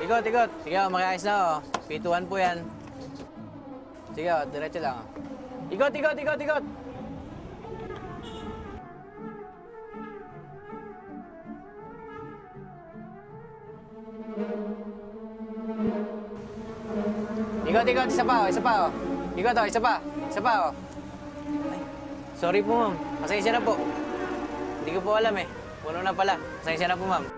Ikot, ikot. Sige, makiayos na, oh. P2-1 po yan. Sige, oh, diretso lang, oh. Ikot, ikot, ikot, ikot. Ikot, ikot. Isa pa, oh. Isa pa, oh. Ikot, oh. Isa pa. Isa pa, oh. Ay, sorry po, ma'am. Pasensya na po. Hindi ko po alam, eh. Puno na pala. Pasensya na po, ma'am.